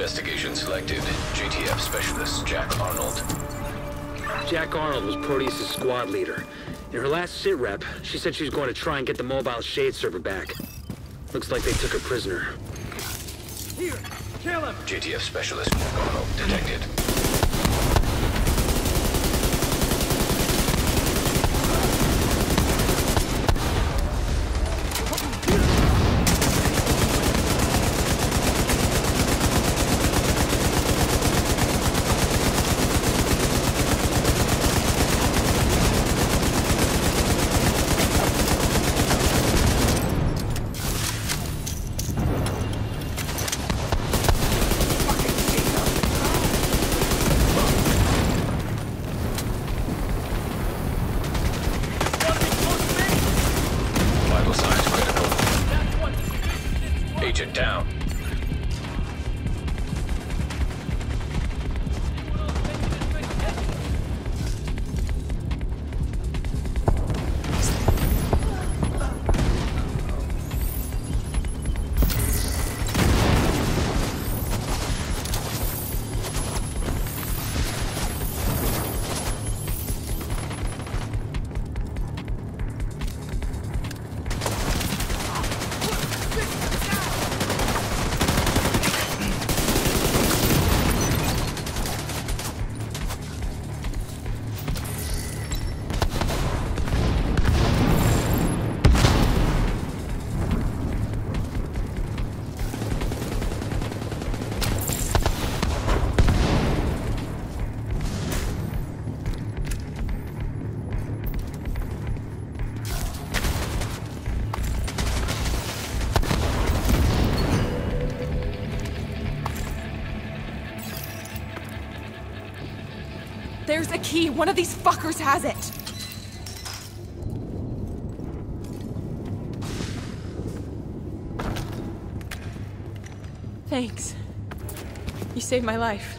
Investigation selected. JTF Specialist Jack Arnold. Jack Arnold was Proteus' squad leader. In her last sit rep, she said she was going to try and get the mobile Shade server back. Looks like they took her prisoner. Here, kill him! JTF Specialist Arnold detected. Agent down. There's a key. One of these fuckers has it. Thanks. You saved my life.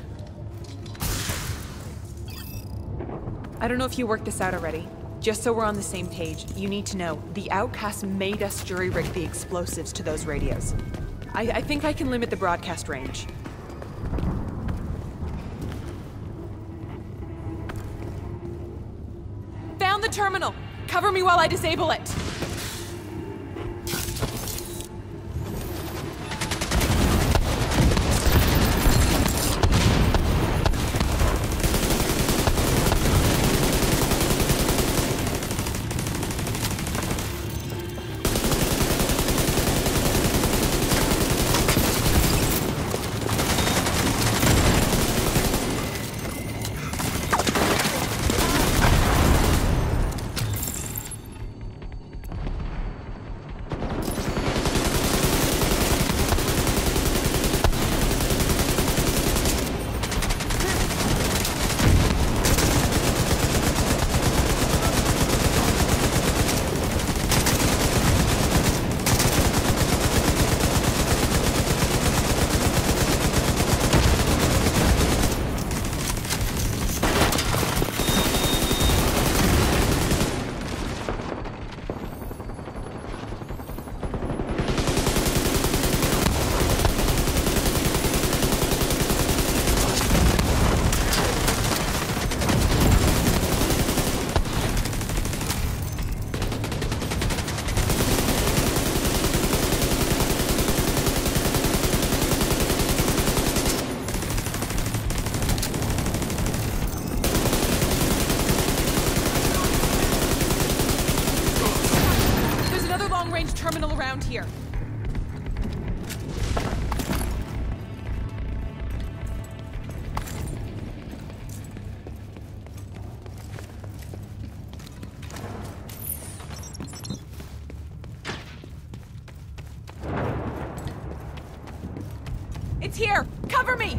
I don't know if you worked this out already. Just so we're on the same page, you need to know, the Outcasts made us jury-rig the explosives to those radios. I think I can limit the broadcast range. Found the terminal! Cover me while I disable it! Terminal around here. It's here! Cover me!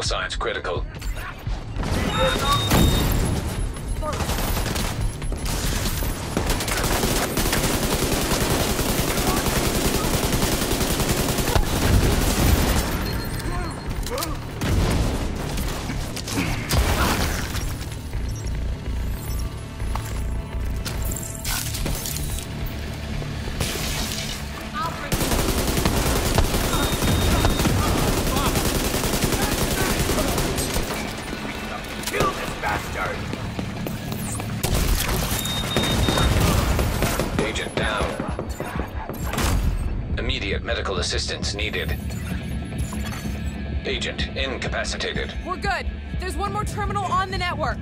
signs critical. Agent down. Immediate medical assistance needed. Agent incapacitated. We're good. There's one more terminal on the network.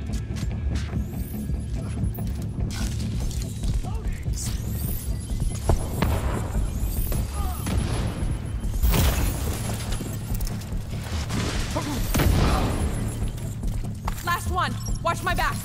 Last one. Watch my back.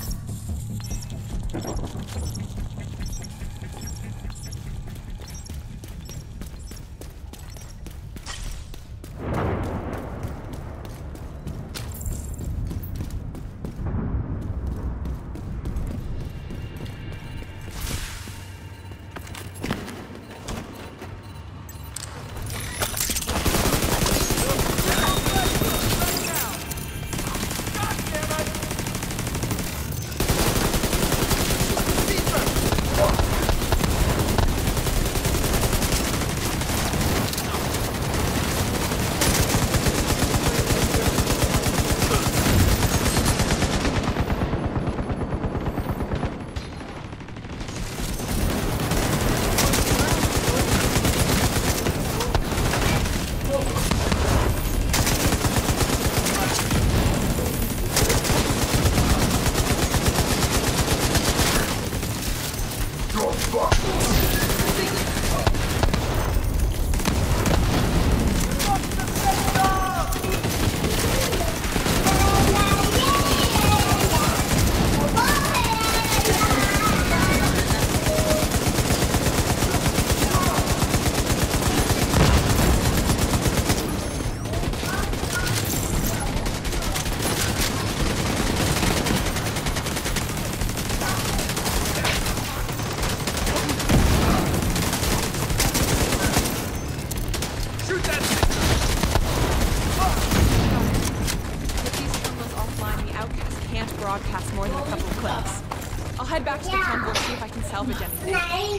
Broadcast more than a couple of clicks. I'll head back to the convoy, see if I can salvage anything.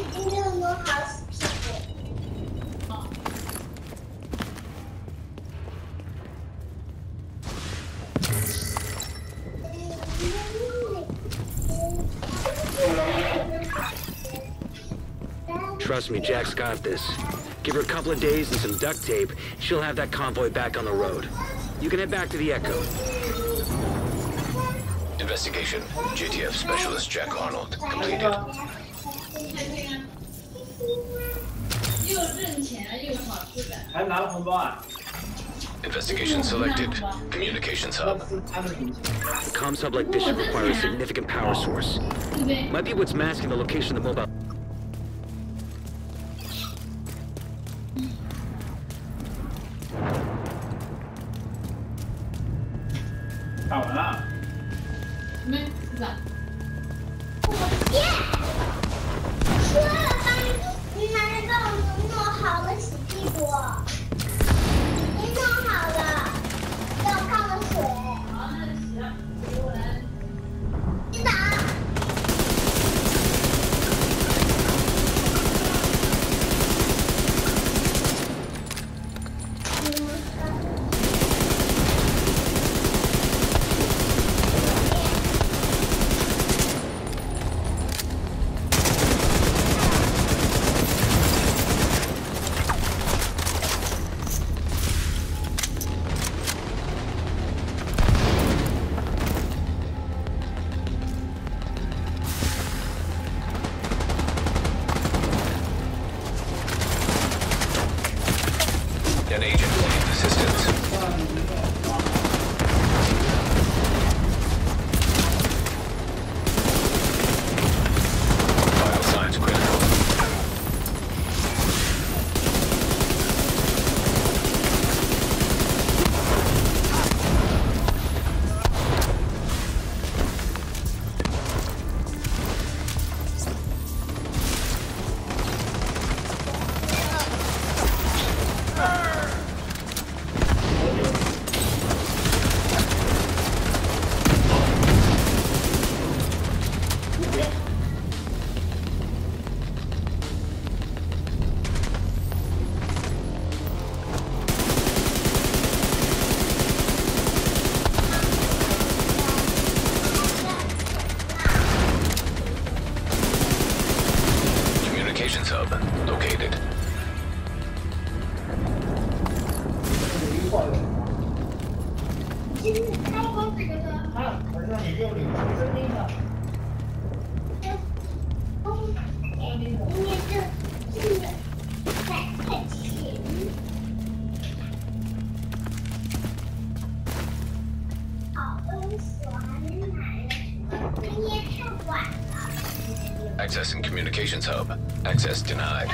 Trust me, Jack's got this. Give her a couple of days and some duct tape, she'll have that convoy back on the road. You can head back to the Echo. Investigation. JTF Specialist Jack Arnold completed. Investigation selected. Communications hub. A comms hub like this should require a significant power source. Might be what's masking the location of the mobile. An agent needs assistance. Vital signs critical. Communications hub located. Accessing communications hub. Access denied.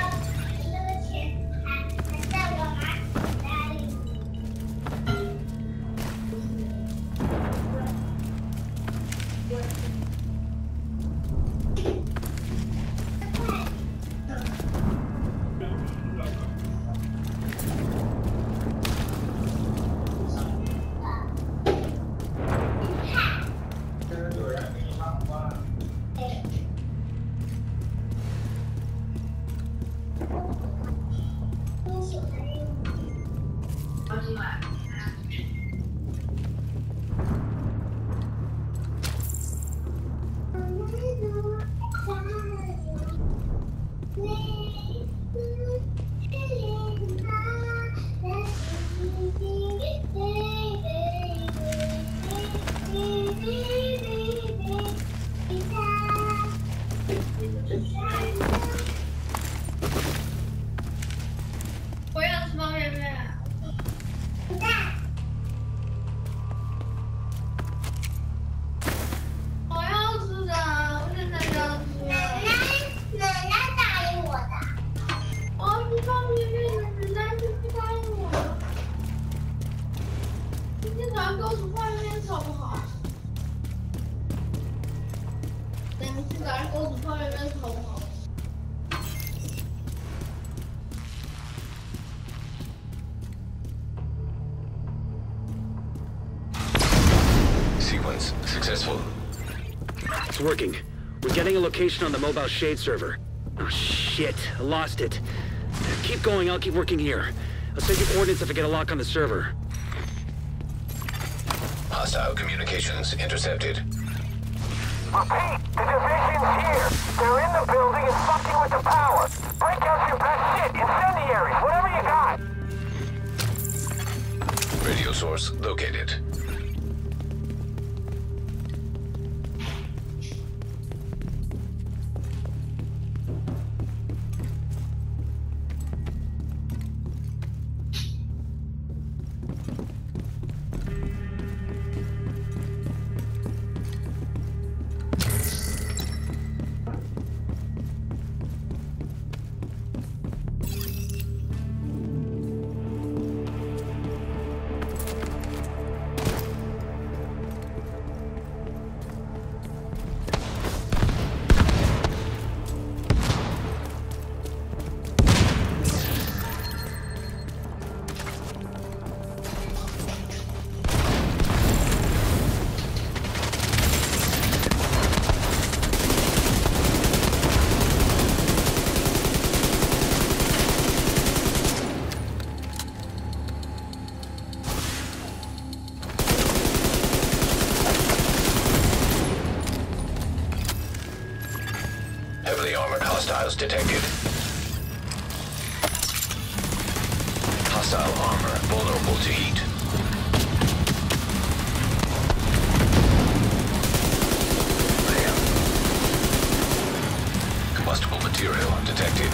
Sequence successful. It's working. We're getting a location on the mobile shade server. Oh shit, I lost it. Keep going, I'll keep working here. I'll send you coordinates if I get a lock on the server. Hostile communications intercepted. Repeat, the division's here. They're in the building and fucking with the power. Break out your best shit, incendiaries, whatever you got. Radio source located. Heavily armored hostiles detected. Hostile armor vulnerable to heat. Combustible material detected.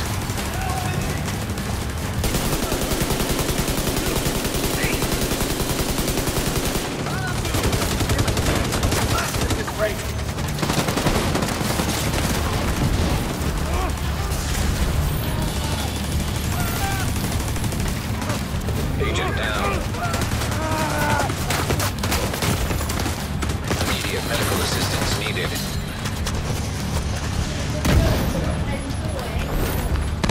Agent down. Immediate medical assistance needed.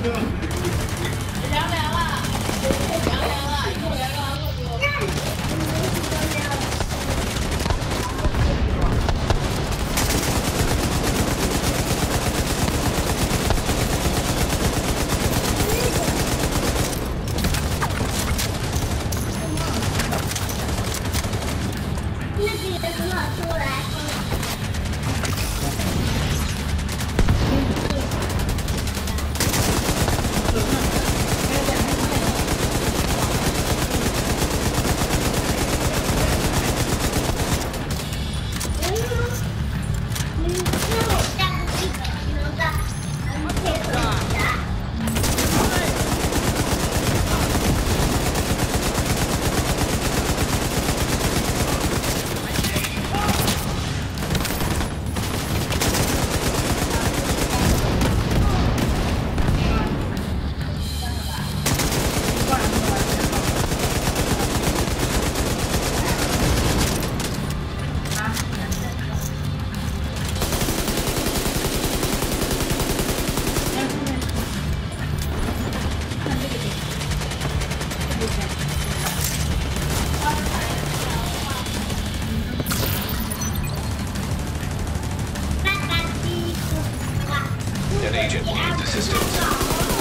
An agent needs assistance.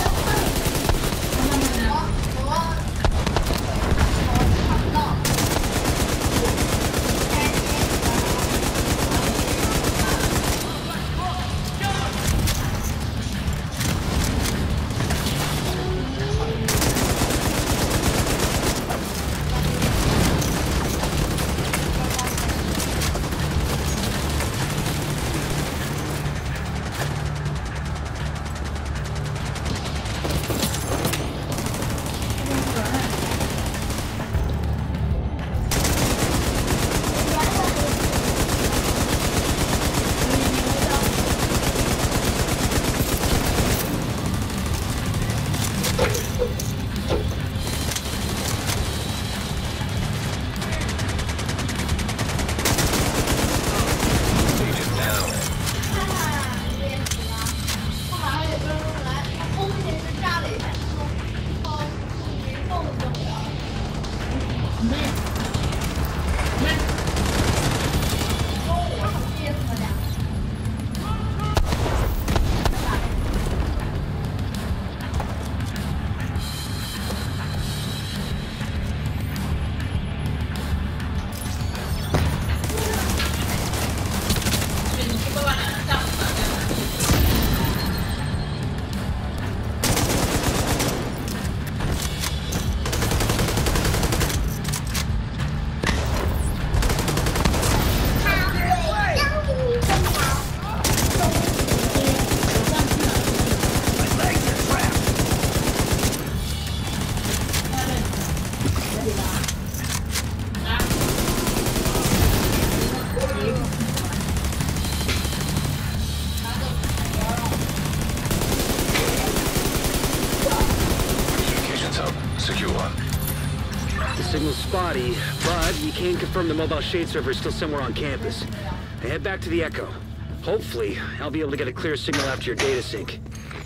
Signal's spotty, but you can confirm the mobile shade server is still somewhere on campus. I head back to the Echo. Hopefully, I'll be able to get a clear signal after your data sync.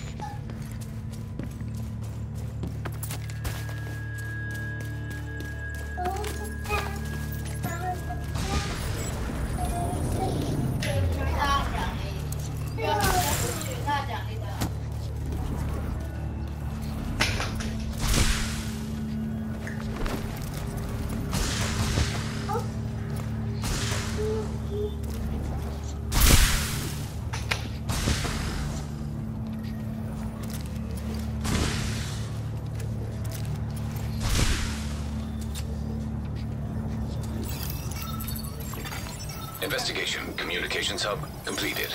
Investigation communications hub completed.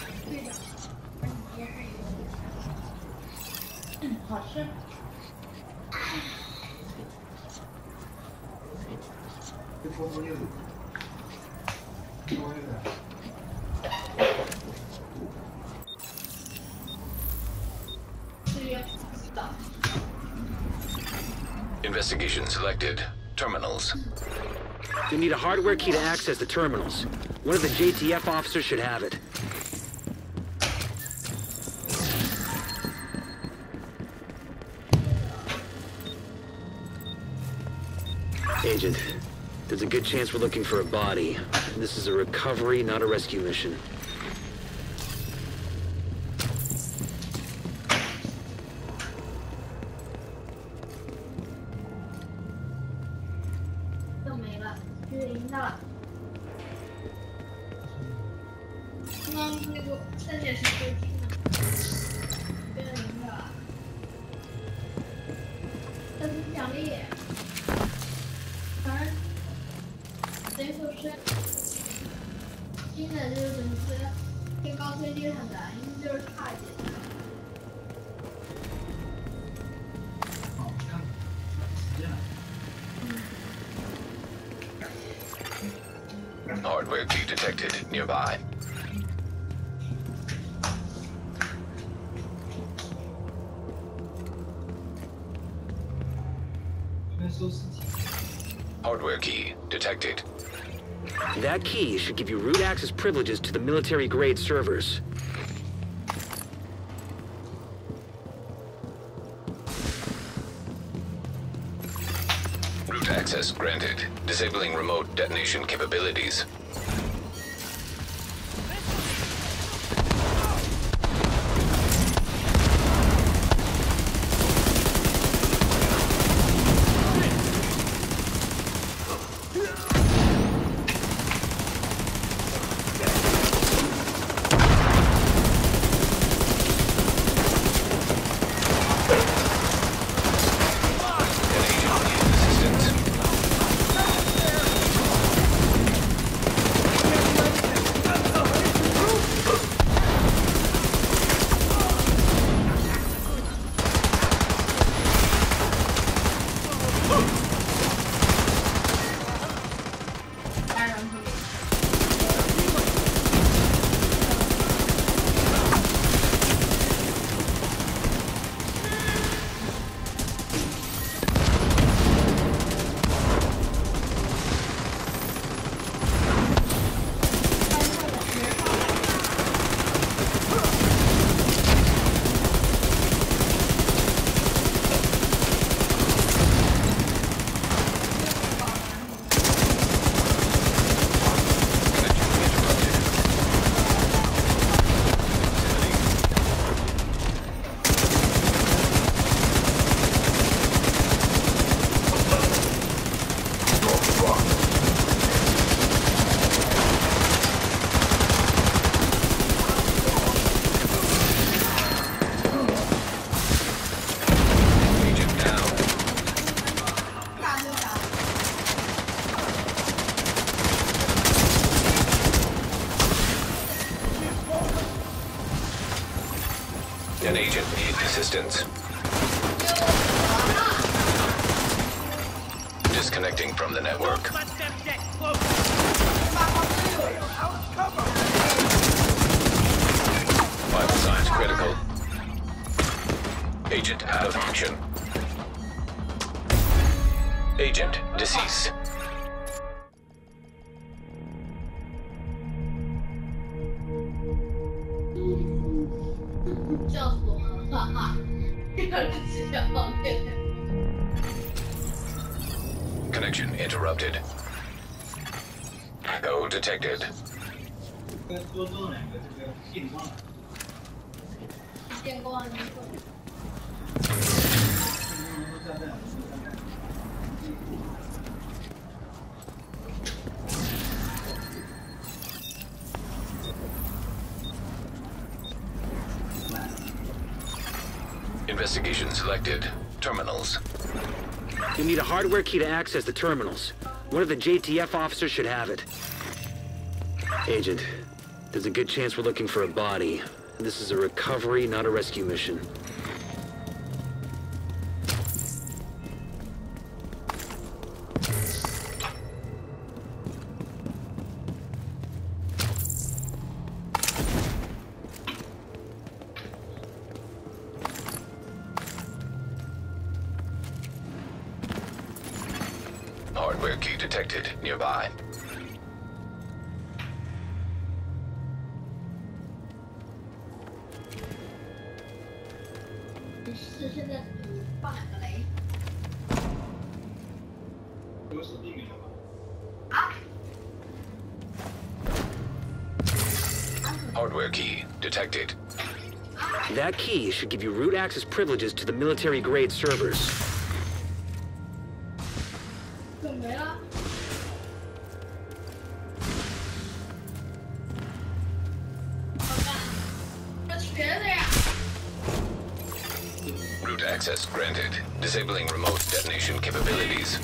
Investigation selected. Terminals. You need a hardware key to access the terminals. One of the JTF officers should have it. Agent, there's a good chance we're looking for a body. This is a recovery, not a rescue mission. Hardware key detected nearby. Hardware key detected. That key should give you root access privileges to the military-grade servers. Root access granted. Disabling remote detonation capabilities. An agent needs assistance. Disconnecting from the network. Vital signs critical. Agent out of action. Agent deceased. Connection interrupted. Echo detected. Investigation selected. Terminals. You need a hardware key to access the terminals. One of the JTF officers should have it. Agent, there's a good chance we're looking for a body. This is a recovery, not a rescue mission. Hardware key detected nearby. Hardware key detected. That key should give you root access privileges to the military-grade servers. Root access granted. Disabling remote detonation capabilities.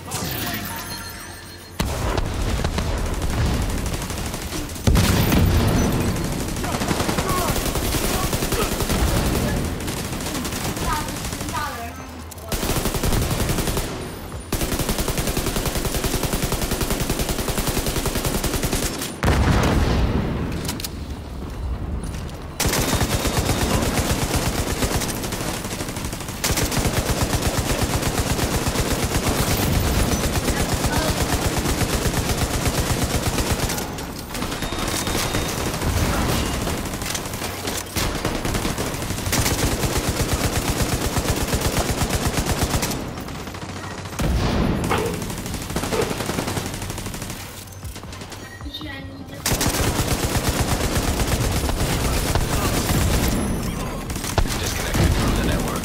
Disconnected from the network.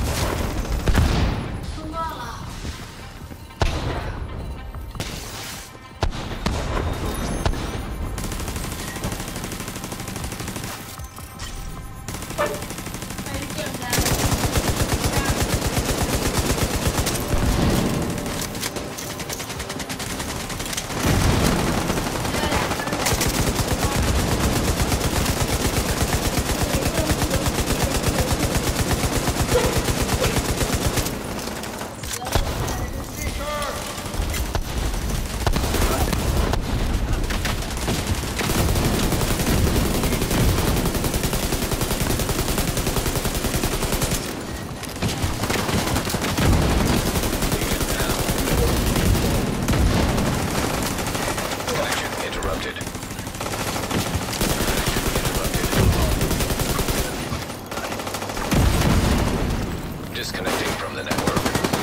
Disconnecting from the network.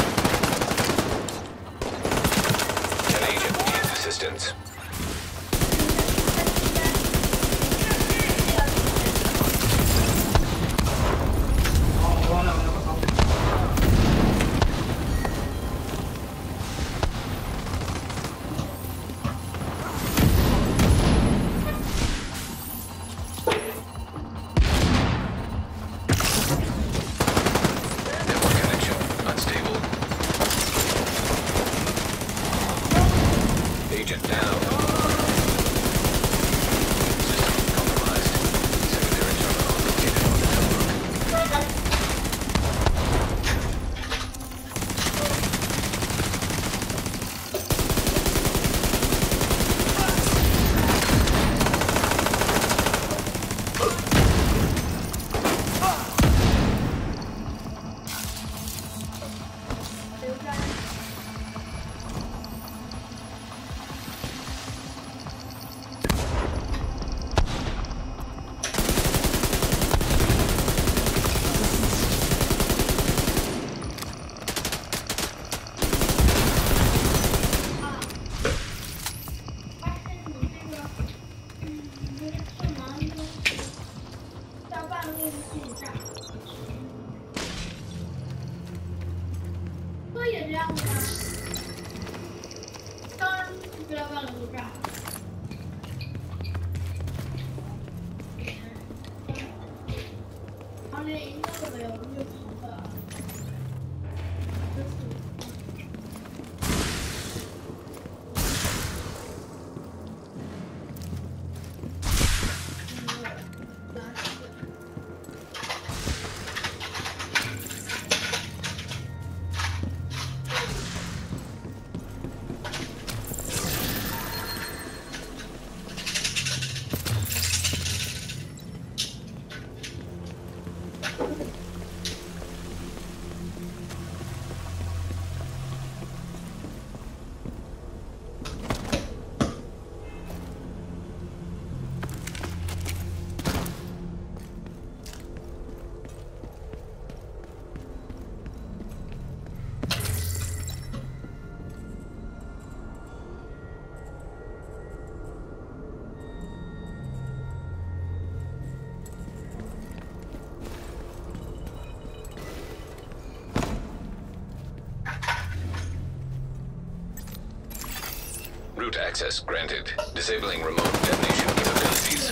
An agent needs assistance. Network connection unstable. Agent down. System compromised. Secondary terminal located on the network. Access granted. Disabling remote detonation capabilities.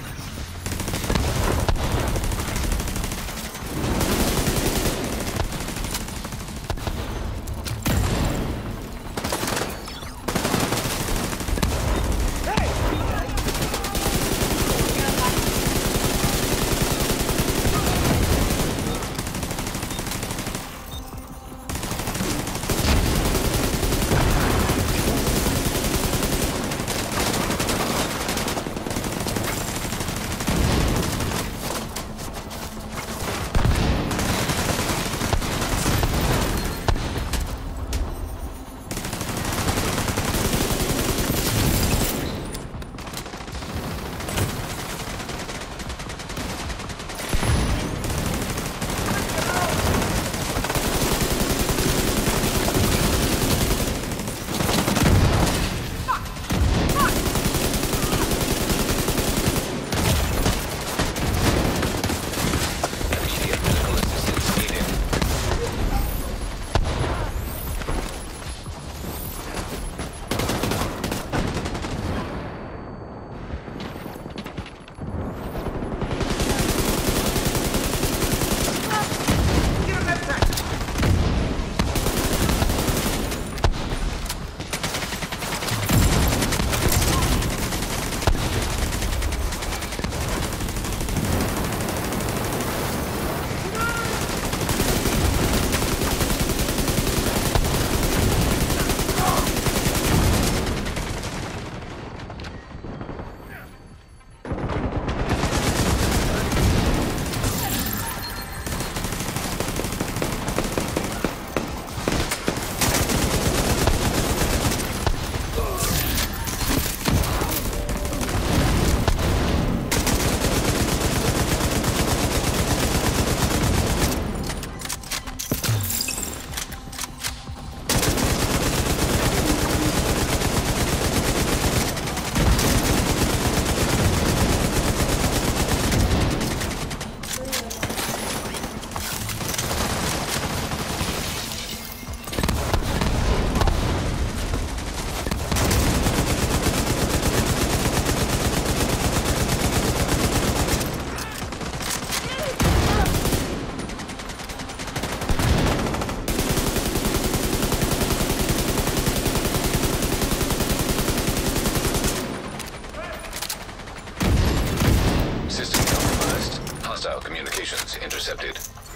Communications intercepted.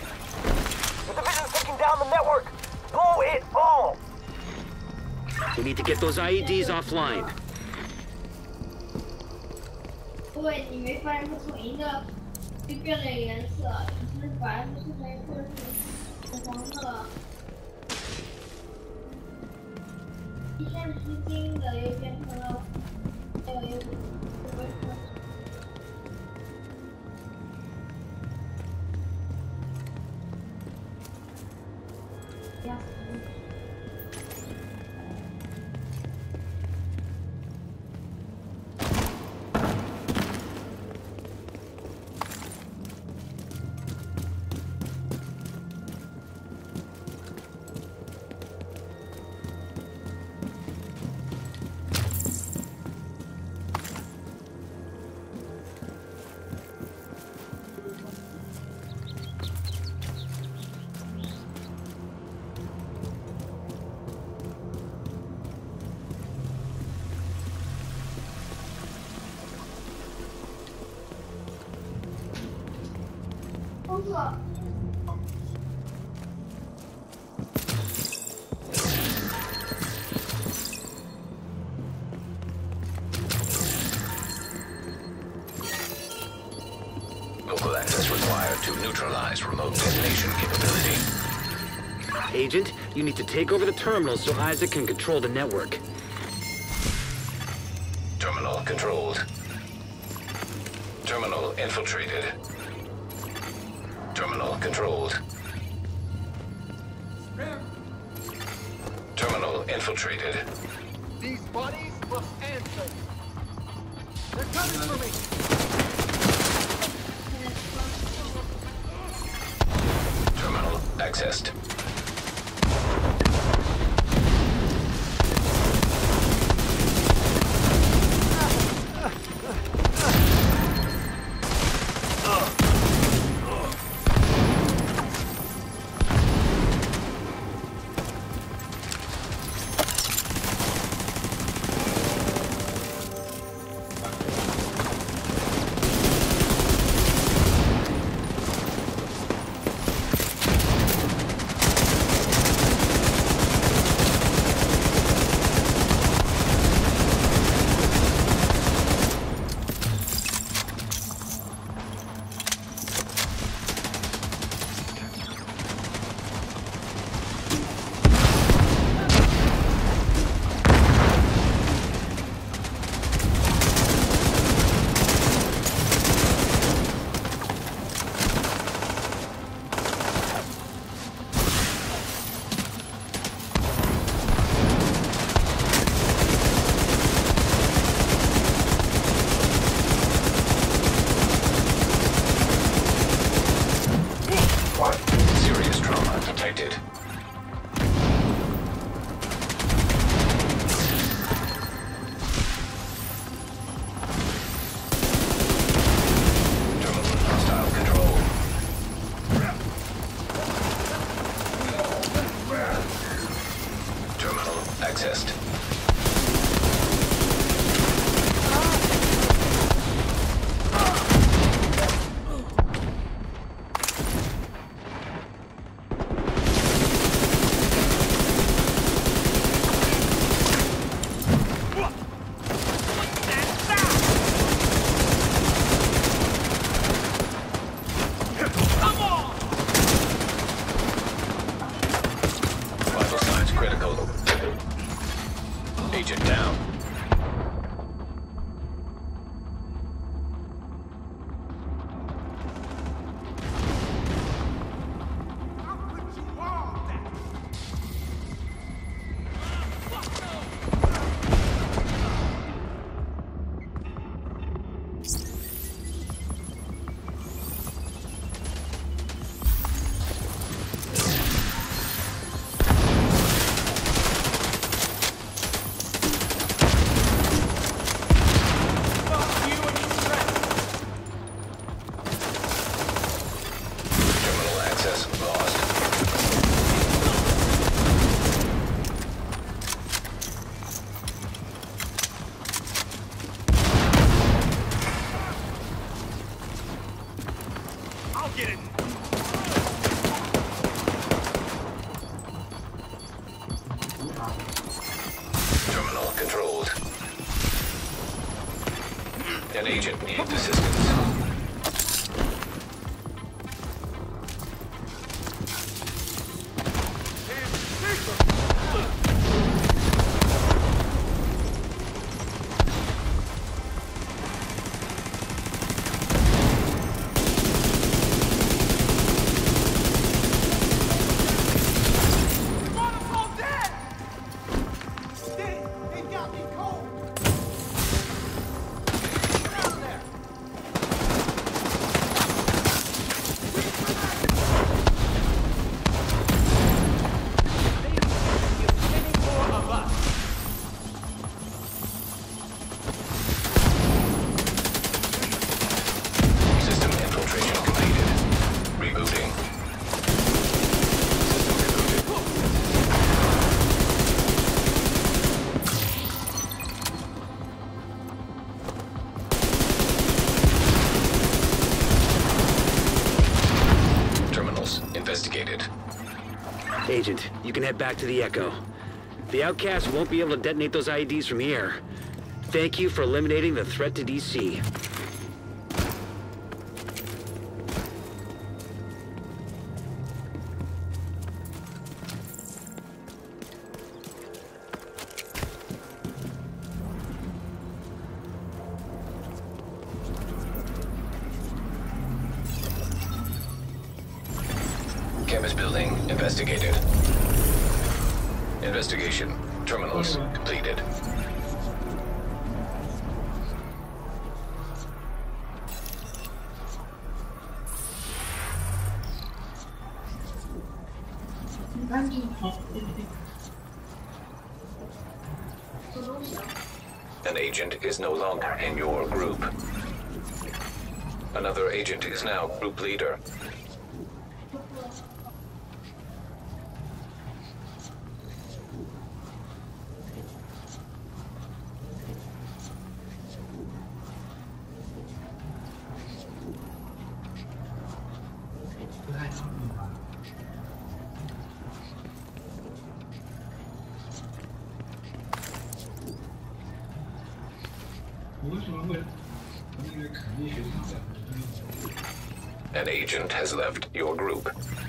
The division's taking down the network! Blow it all! We need to get those IEDs offline. 对，你没发现它从一个就变了颜色，以前是白的，现在一个是黄的，一开始是金的，又变成了，又工作。 Local access required to neutralize remote detonation capability. Agent, you need to take over the terminal so Isaac can control the network. Terminal controlled. Terminal infiltrated. Terminal controlled. Terminal infiltrated. These bodies must answer. They're coming for me. Terminal accessed. get it. Terminal controlled. An agent needs assistance. System infiltration completed. Rebooting. System rebooted. Terminals investigated. Agent, you can head back to the Echo. The Outcast won't be able to detonate those IEDs from here. Thank you for eliminating the threat to DC. Chemist building investigated. Investigation. Terminals completed. An agent is no longer in your group. Another agent is now group leader. An agent has left your group.